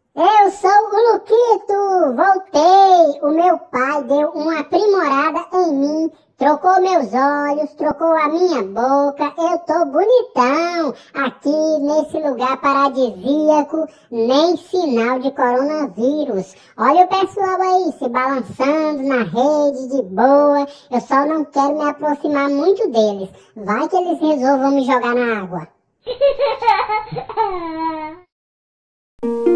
Eu sou o Luquito, voltei. O meu pai deu uma aprimorada em mim, trocou meus olhos, trocou a minha boca. Eu tô bonitão aqui nesse lugar paradisíaco, nem sinal de coronavírus. Olha o pessoal aí se balançando na rede de boa. Eu só não quero me aproximar muito deles. Vai que eles resolvam me jogar na água.